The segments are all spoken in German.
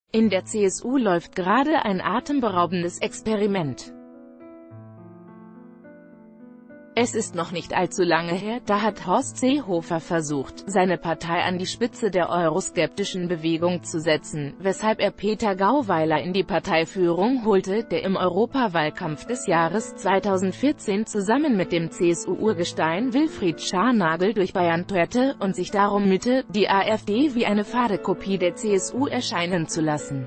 In der CSU läuft gerade ein atemberaubendes Experiment. Es ist noch nicht allzu lange her, da hat Horst Seehofer versucht, seine Partei an die Spitze der euroskeptischen Bewegung zu setzen, weshalb er Peter Gauweiler in die Parteiführung holte, der im Europawahlkampf des Jahres 2014 zusammen mit dem CSU-Urgestein Wilfried Scharnagl durch Bayern tourte und sich darum mühte, die AfD wie eine fade Kopie der CSU erscheinen zu lassen.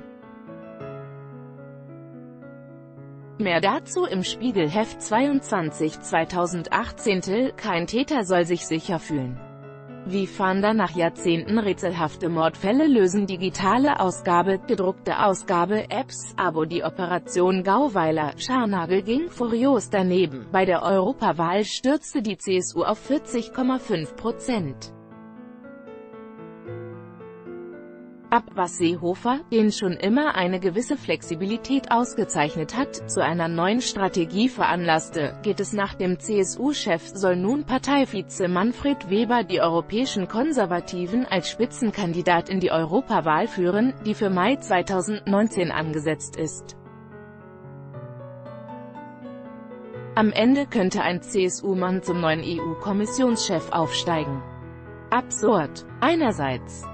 Mehr dazu im Spiegel-Heft 22/2018. Kein Täter soll sich sicher fühlen. Wie Fahnder nach Jahrzehnten rätselhafte Mordfälle lösen. Digitale Ausgabe, gedruckte Ausgabe, Apps, Abo. Die Operation Gauweiler, Scharnagl ging furios daneben. Bei der Europawahl stürzte die CSU auf 40,5%. Ab was Seehofer, den schon immer eine gewisse Flexibilität ausgezeichnet hat, zu einer neuen Strategie veranlasste, geht es nach dem CSU-Chef, soll nun Parteivize Manfred Weber die europäischen Konservativen als Spitzenkandidat in die Europawahl führen, die für Mai 2019 angesetzt ist. Am Ende könnte ein CSU-Mann zum neuen EU-Kommissionschef aufsteigen. Absurd. Einerseits.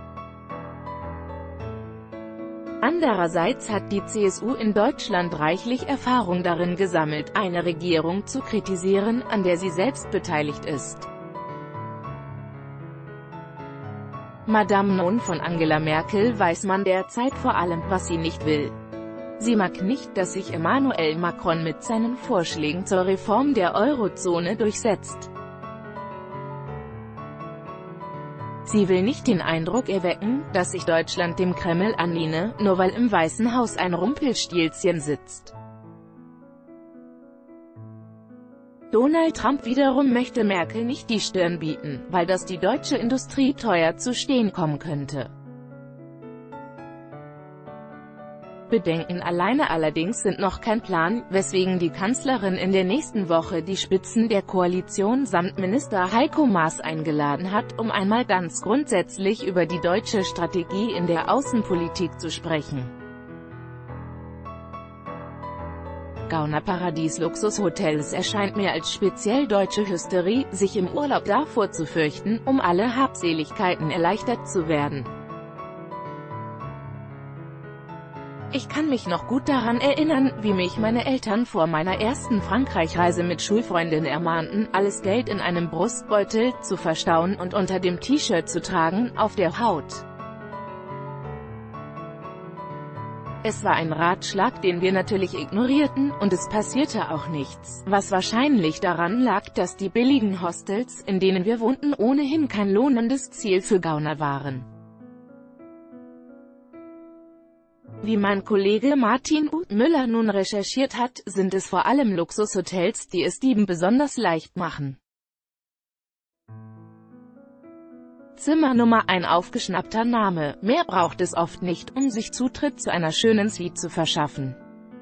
Andererseits hat die CSU in Deutschland reichlich Erfahrung darin gesammelt, eine Regierung zu kritisieren, an der sie selbst beteiligt ist. Madame Non von Angela Merkel weiß man derzeit vor allem, was sie nicht will. Sie mag nicht, dass sich Emmanuel Macron mit seinen Vorschlägen zur Reform der Eurozone durchsetzt. Sie will nicht den Eindruck erwecken, dass sich Deutschland dem Kreml anlehne, nur weil im Weißen Haus ein Rumpelstilzchen sitzt. Donald Trump wiederum möchte Merkel nicht die Stirn bieten, weil das die deutsche Industrie teuer zu stehen kommen könnte. Bedenken alleine allerdings sind noch kein Plan, weswegen die Kanzlerin in der nächsten Woche die Spitzen der Koalition samt Minister Heiko Maas eingeladen hat, um einmal ganz grundsätzlich über die deutsche Strategie in der Außenpolitik zu sprechen. Gaunerparadies Luxushotels erscheint mir als speziell deutsche Hysterie, sich im Urlaub davor zu fürchten, um alle Habseligkeiten erleichtert zu werden. Ich kann mich noch gut daran erinnern, wie mich meine Eltern vor meiner ersten Frankreich-Reise mit Schulfreundinnen ermahnten, alles Geld in einem Brustbeutel zu verstauen und unter dem T-Shirt zu tragen, auf der Haut. Es war ein Ratschlag, den wir natürlich ignorierten, und es passierte auch nichts, was wahrscheinlich daran lag, dass die billigen Hostels, in denen wir wohnten, ohnehin kein lohnendes Ziel für Gauner waren. Wie mein Kollege Martin U. Müller nun recherchiert hat, sind es vor allem Luxushotels, die es Dieben besonders leicht machen. Zimmernummer, ein aufgeschnappter Name, mehr braucht es oft nicht, um sich Zutritt zu einer schönen Suite zu verschaffen.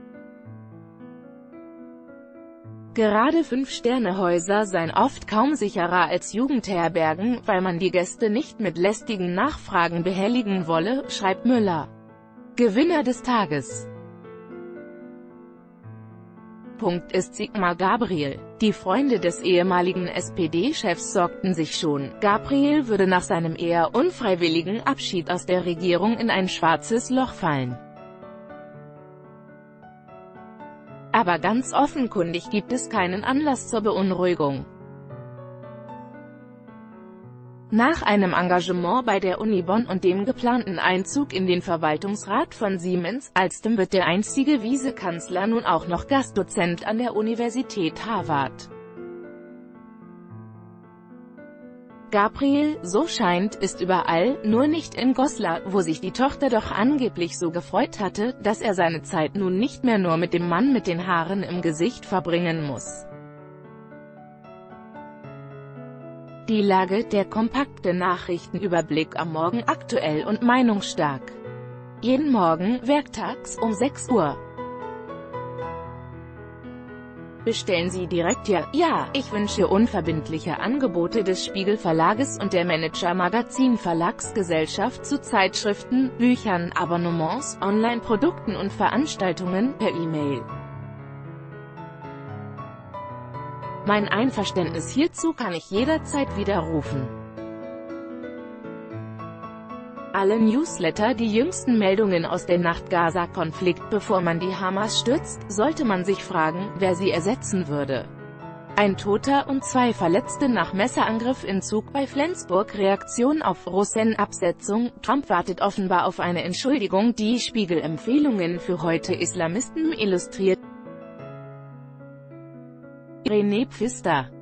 Gerade 5-Sterne-Häuser seien oft kaum sicherer als Jugendherbergen, weil man die Gäste nicht mit lästigen Nachfragen behelligen wolle, schreibt Müller. Gewinner des Tages. Punkt ist Sigmar Gabriel. Die Freunde des ehemaligen SPD-Chefs sorgten sich schon, Gabriel würde nach seinem eher unfreiwilligen Abschied aus der Regierung in ein schwarzes Loch fallen. Aber ganz offenkundig gibt es keinen Anlass zur Beunruhigung. Nach einem Engagement bei der Uni Bonn und dem geplanten Einzug in den Verwaltungsrat von Siemens, Alstom, wird der einstige Vizekanzler nun auch noch Gastdozent an der Universität Harvard. Gabriel, so scheint, ist überall, nur nicht in Goslar, wo sich die Tochter doch angeblich so gefreut hatte, dass er seine Zeit nun nicht mehr nur mit dem Mann mit den Haaren im Gesicht verbringen muss. Die Lage, der kompakte Nachrichtenüberblick am Morgen, aktuell und meinungsstark. Jeden Morgen, werktags, um 6 Uhr. Bestellen Sie direkt Ja, ich wünsche unverbindliche Angebote des Spiegel Verlages und der Manager Magazin Verlagsgesellschaft zu Zeitschriften, Büchern, Abonnements, Online-Produkten und Veranstaltungen, per E-Mail. Mein Einverständnis hierzu kann ich jederzeit widerrufen. Alle Newsletter, die jüngsten Meldungen aus dem Nacht-Gaza-Konflikt. Bevor man die Hamas stürzt, sollte man sich fragen, wer sie ersetzen würde. Ein Toter und 2 Verletzte nach Messerangriff in Zug bei Flensburg. Reaktion auf Rosen-Absetzung. Trump wartet offenbar auf eine Entschuldigung. Die Spiegel-Empfehlungen für heute. Islamisten illustriert. René Pfister.